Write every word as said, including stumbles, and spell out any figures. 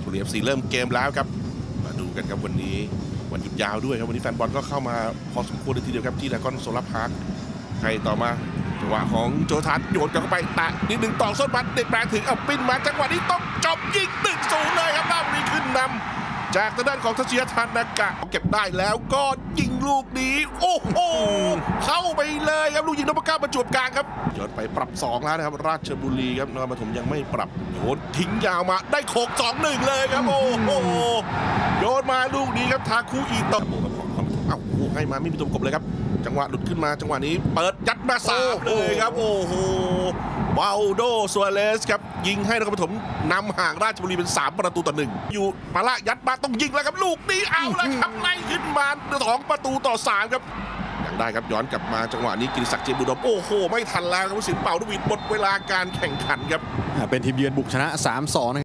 บุรี เอฟ ซี เริ่มเกมแล้วครับมาดูกันครับวันนี้วันหยุดยาวด้วยครับวันนี้แฟนบอลก็เข้ามาพอสมควรเลยทีเดียวครับที่ดราก้อนโซลาร์พาร์คใครต่อมาจังหวะของโจทัศน์โยนกลับเข้าไปแตะนิดหนึ่งต่อส้นมัดเด็กแปลงถึงเอาปิ้นมาจังหวะนี้ต้องจบยิงตึกสูงเลยครับราชบุรีขึ้นนำจากทางด้านของทัศยธนากะเก็บได้แล้วก็ยิงลูกนี้โอ้โหเข้าไปเลยครับลูกยิงนพเก้าประจวบกลางครับย้อนไปปรับสองแล้วนะครับราชบุรีครับนครปฐมยังไม่ปรับโยนทิ้งยาวมาได้โขกสองหนึ่งเลยครับโอ้โหโยนมาลูกนี้ครับทาคุอีโตะเอ้าโอ้ให้มาไม่มีตัวกบเลยครับจังหวะหลุดขึ้นมาจังหวะนี้เปิดยัดมาสามเลยครับโอ้โหวาลโดซัวเรสครับยิงให้นครปฐมนำห่างราชบุรีเป็นสามประตูต่อหนึ่งอยู่ปาละยัดมาต้องยิงแล้วครับลูกนี้เอาแล้วครับไล่ขึ้นมาสองประตูต่อสามครับยังได้ครับย้อนกลับมาจังหวะนี้กิติศักดิ์เจมบุดมโอ้โหไม่ทันแล้วครับผู้สินเป่าลูกหวิดหมดเวลาการแข่งขันครับเป็นทีมเยือนบุกชนะ สามสอง